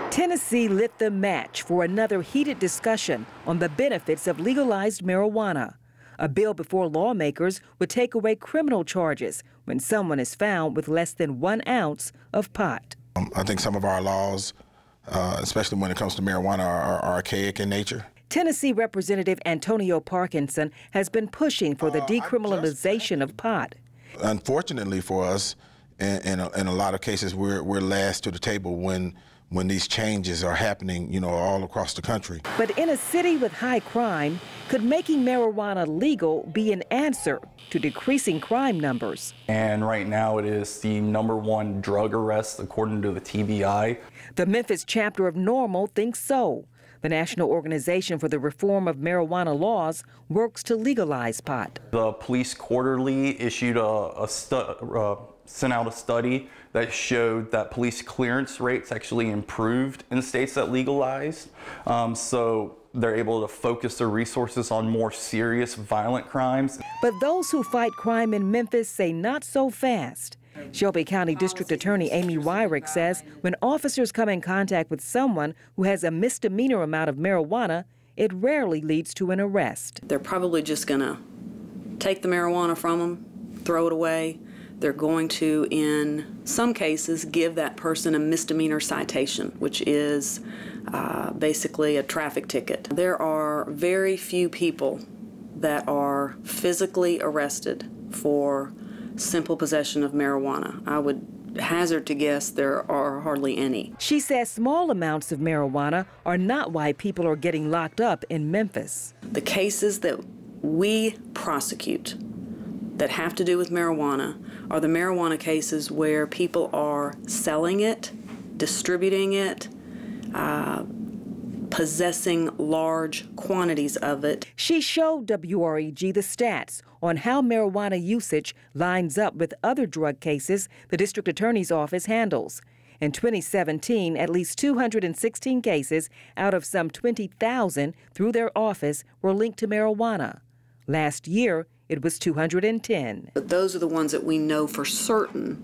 Tennessee lit the match for another heated discussion on the benefits of legalized marijuana. A bill before lawmakers would take away criminal charges when someone is found with less than 1 ounce of pot. I think some of our laws, especially when it comes to marijuana, are archaic in nature. Tennessee Representative Antonio Parkinson has been pushing for the decriminalization of pot. Unfortunately for us, in a lot of cases, we're last to the table when these changes are happening, all across the country. But in a city with high crime, could making marijuana legal be an answer to decreasing crime numbers? And right now it is the #1 drug arrest according to the TBI. The Memphis chapter of NORML thinks so. The National Organization for the Reform of Marijuana Laws works to legalize pot. The Police Quarterly issued sent out a study that showed that police clearance rates actually improved in states that legalized. So they're able to focus their resources on more serious violent crimes. But those who fight crime in Memphis say not so fast. Shelby County District Attorney Amy Wyrick says when officers come in contact with someone who has a misdemeanor amount of marijuana, it rarely leads to an arrest. They're probably just going to take the marijuana from them, throw it away. They're going to, in some cases, give that person a misdemeanor citation, which is basically a traffic ticket. There are very few people that are physically arrested for simple possession of marijuana. I would hazard to guess there are hardly any. She says small amounts of marijuana are not why people are getting locked up in Memphis. The cases that we prosecute that have to do with marijuana are the marijuana cases where people are selling it, distributing it, possessing large quantities of it. She showed WREG the stats on how marijuana usage lines up with other drug cases the district attorney's office handles. In 2017, at least 216 cases out of some 20,000 through their office were linked to marijuana. Last year, it was 210. But those are the ones that we know for certain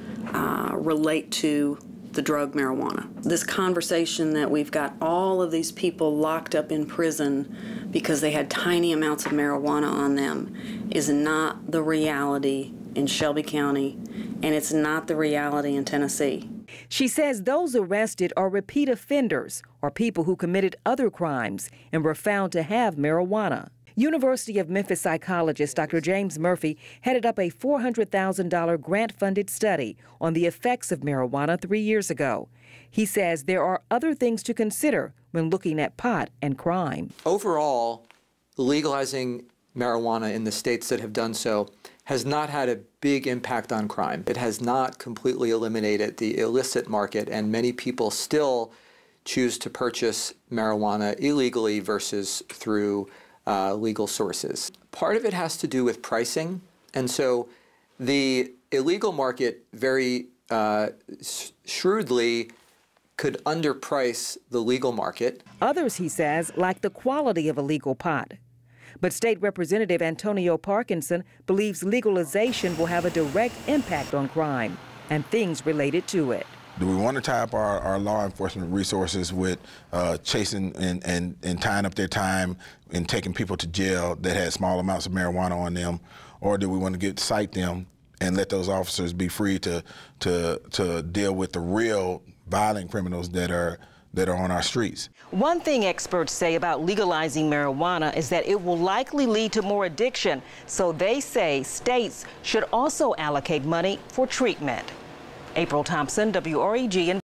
relate to the drug marijuana. This conversation that we've got all of these people locked up in prison because they had tiny amounts of marijuana on them is not the reality in Shelby County, and it's not the reality in Tennessee. She says those arrested are repeat offenders or people who committed other crimes and were found to have marijuana. University of Memphis psychologist Dr. James Murphy headed up a $400,000 grant-funded study on the effects of marijuana 3 years ago. He says there are other things to consider when looking at pot and crime. Overall, legalizing marijuana in the states that have done so has not had a big impact on crime. It has not completely eliminated the illicit market, and many people still choose to purchase marijuana illegally versus through legal sources. Part of it has to do with pricing, and so the illegal market very shrewdly could underprice the legal market. Others, he says, like the quality of illegal pot. But State Representative Antonio Parkinson believes legalization will have a direct impact on crime and things related to it. Do we want to tie up our law enforcement resources with chasing and tying up their time and taking people to jail that had small amounts of marijuana on them? Or do we want to cite them and let those officers be free to deal with the real violent criminals that are on our streets? One thing experts say about legalizing marijuana is that it will likely lead to more addiction. So they say states should also allocate money for treatment. April Thompson, WREG.